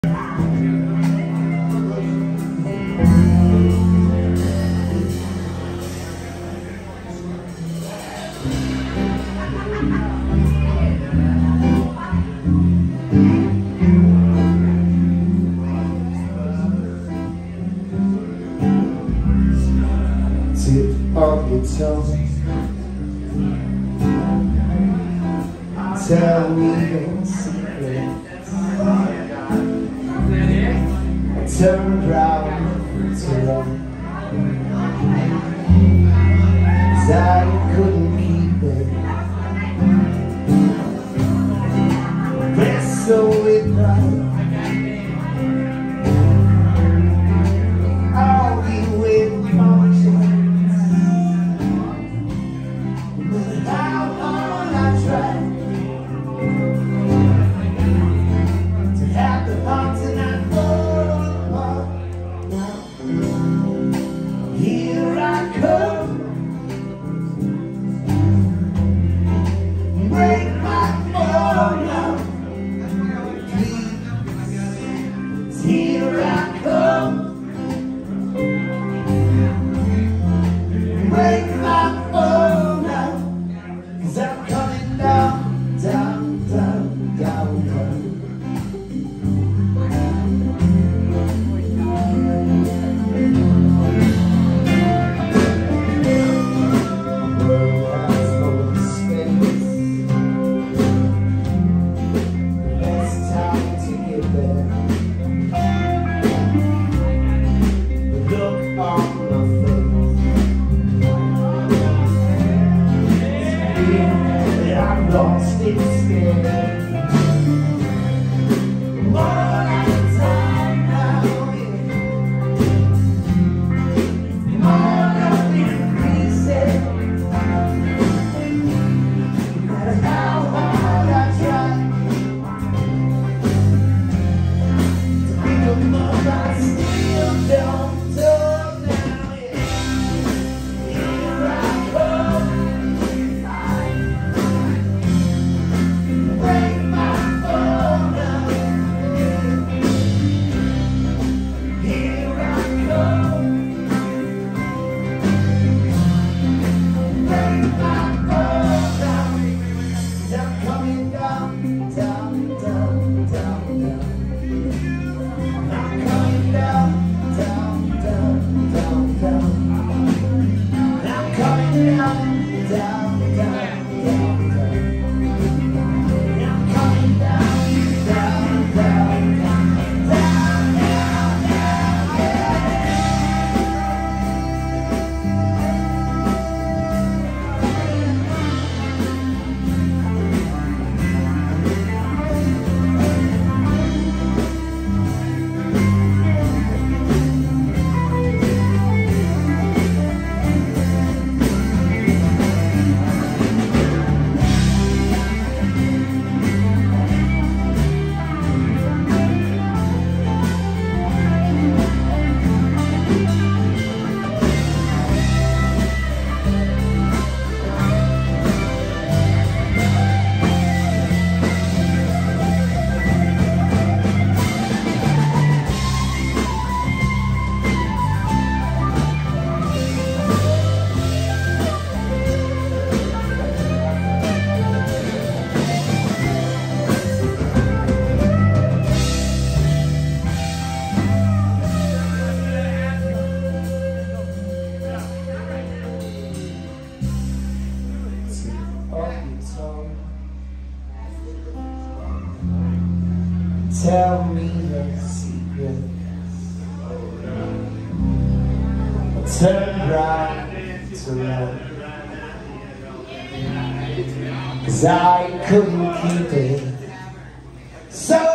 Tip of your tongue, tell me your secrets. I turned round to run, 'cause I couldn't keep it. Wrestle with pride, argue with conscience. How hard I tried to have the heart to not fall apart. Here I come, break my fall now, please. Here I come, break my fall now, 'cause I'm coming down, down, down, down, down. The world has no space. It's time to get there. The look on my face, I'm lost in space. More out of time now, more up in pieces. No matter how hard I try to pick 'em up, I still don't turn now. Here I come, break my fall now. Here I come, break my fall now. 'Cause I'm coming down, down, down, down, down. I'm coming down, down, down, down, down. I'm coming down, down, down, down, down. I'm coming down, down, down, down, down, down, tell me your secrets. Turn right to left, 'cause I couldn't keep it. So